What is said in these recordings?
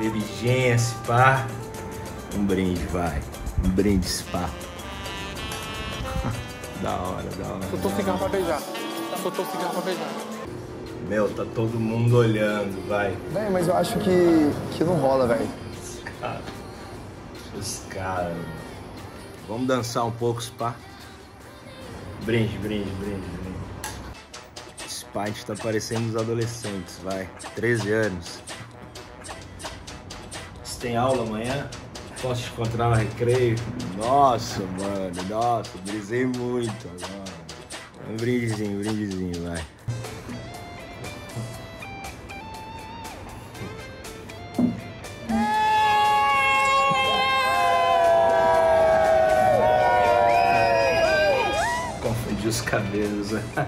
inteligência, pá. Um brinde, vai. Um brinde, pá. Da hora, da hora. Soltou o cigarro pra beijar. Soltou o cigarro pra beijar. Meu, tá todo mundo olhando, vai. Véi, mas eu acho que não rola, velho. Os caras. Vamos dançar um pouco, pá. Brinde, brinde, brinde, brinde. Esse pá, a gente tá parecendo os adolescentes, vai. 13 anos. Você tem aula amanhã? Posso te encontrar no recreio? Nossa, mano, nossa, brisei muito agora. Um brindezinho, vai. Confundi os cabelos.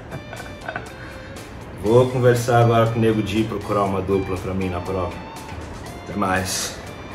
Vou conversar agora com o Nego Di e procurar uma dupla pra mim na prova. Até mais.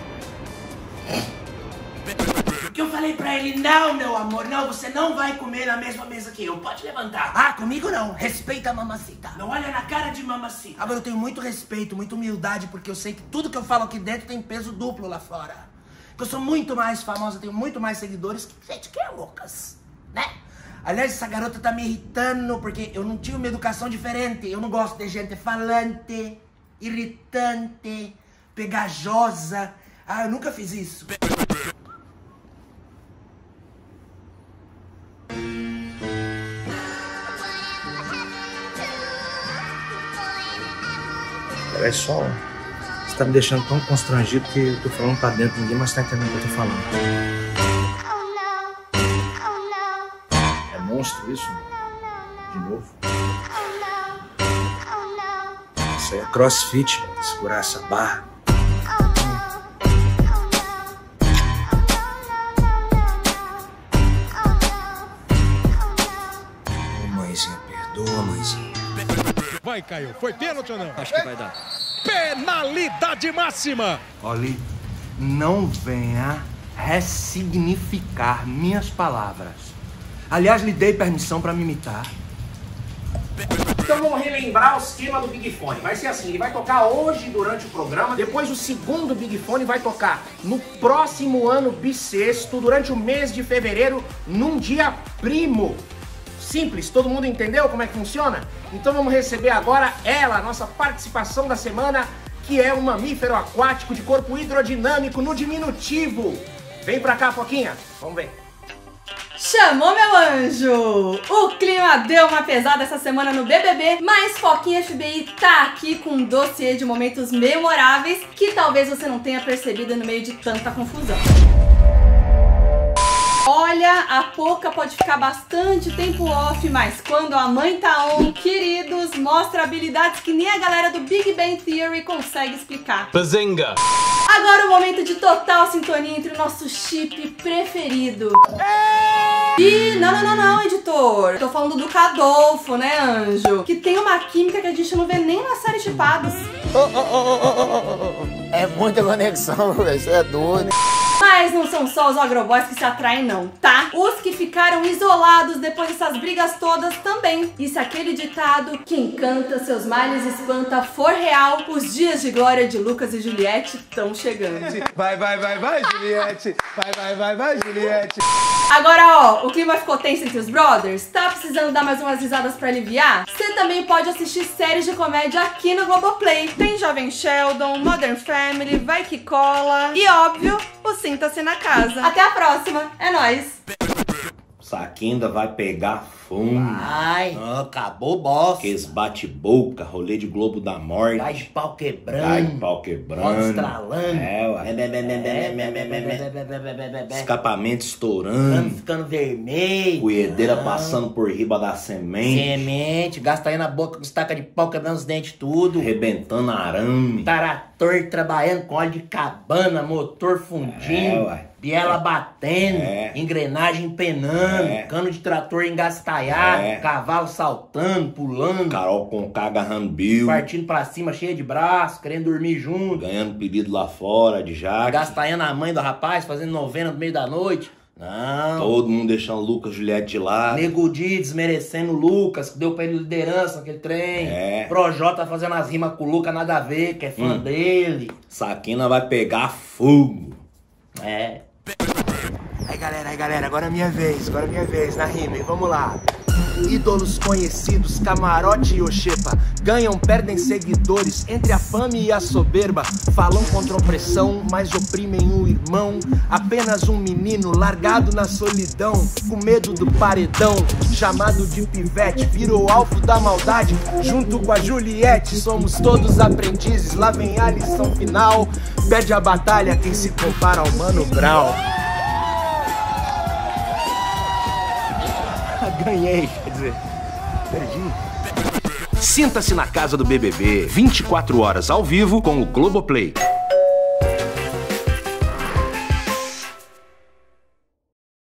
Porque eu falei pra ele, não, meu amor, não, você não vai comer na mesma mesa que eu. Pode levantar. Ah, comigo não. Respeita a mamacita. Não olha na cara de mamacita. Agora eu tenho muito respeito, muita humildade, porque eu sei que tudo que eu falo aqui dentro tem peso duplo lá fora. Que eu sou muito mais famosa, tenho muito mais seguidores que gente que é loucas, né? Aliás, essa garota tá me irritando porque eu não tive uma educação diferente. Eu não gosto de gente falante, irritante, pegajosa. Ah, eu nunca fiz isso. Peraí só, você tá me deixando tão constrangido que eu tô falando pra dentro, ninguém mais tá entendendo o que eu tô falando. É monstro isso? De novo? Isso aí é crossfit, mano, segurar essa barra. Ô mãezinha, perdoa, mãezinha. Vai, Caio. Foi pênalti ou não? Acho que vai dar. Penalidade máxima! Olhe, não venha ressignificar minhas palavras. Aliás, lhe dei permissão pra me imitar. Então vamos relembrar o esquema do Big Fone. Vai ser assim, ele vai tocar hoje durante o programa, depois o segundo Big Fone vai tocar no próximo ano bissexto, durante o mês de fevereiro, num dia primo. Simples, todo mundo entendeu como é que funciona? Então vamos receber agora ela, a nossa participação da semana, que é um mamífero aquático de corpo hidrodinâmico no diminutivo. Vem pra cá, Foquinha, vamos ver. Chamou, meu anjo! O clima deu uma pesada essa semana no BBB, mas Foquinha FBI tá aqui com um dossiê de momentos memoráveis que talvez você não tenha percebido no meio de tanta confusão. Olha, a Poca pode ficar bastante tempo off, mas quando a mãe tá on, queridos, mostra habilidades que nem a galera do Big Bang Theory consegue explicar. Bazinga! Agora o momento de total sintonia entre o nosso chip preferido. E não, editor. Tô falando do Cadolfo, né, anjo? Que tem uma química que a gente não vê nem na série Chipados. É muita conexão, velho. Isso é doido. Mas não são só os agroboys que se atraem não, tá? Os que ficaram isolados depois dessas brigas todas também. E se aquele ditado que encanta seus males espanta for real, os dias de glória de Lucas e Juliette estão chegando. Vai, Juliette. Vai, Juliette. Agora, ó, o clima ficou tenso entre os brothers? Tá precisando dar mais umas risadas pra aliviar? Você também pode assistir séries de comédia aqui no Globoplay. Tem Jovem Sheldon, Modern Family, Vai Que Cola e, óbvio, o Sinta-se na Casa. Até a próxima, é nóis! Saquinho ainda vai pegar fundo. Ai, acabou o boss. Aqueles bate-boca, rolê de Globo da Morte. Gás de pau quebrando. Gás de pau quebrando. Moto estralando. Ué. Escapamento estourando. Ficando vermelho. Coedeira passando por riba da semente. Semente, gasta aí na boca com estaca de pau, quebrando os dentes tudo. Arrebentando arame. Trator trabalhando com óleo de cabana, motor fundindo. Ué. Biela batendo, engrenagem penando, cano de trator engastalhado, cavalo saltando, pulando. Carol Conká agarrando Bill. Partindo pra cima, cheia de braço, querendo dormir junto. Ganhando pedido lá fora de Jaque. Gastanhando a mãe do rapaz, fazendo novena no meio da noite. Não. Todo mundo deixando o Lucas Juliette de lado. Nego Di desmerecendo o Lucas, que deu pra ele liderança naquele trem. É. Projota fazendo as rimas com o Lucas, nada a ver, que é fã dele. Saquina vai pegar fogo. É. Aí galera, agora é minha vez na rima, e vamos lá. Ídolos conhecidos, Camarote e Oxepa, ganham, perdem seguidores entre a fame e a soberba. Falam contra a opressão, mas oprimem o irmão. Apenas um menino largado na solidão, com medo do paredão, chamado de pivete, virou alvo da maldade. Junto com a Juliette, somos todos aprendizes. Lá vem a lição final, perde a batalha quem se compara ao Mano Brown. Ganhei, quer dizer, perdi. Sinta-se na casa do BBB, 24 horas ao vivo com o Globoplay.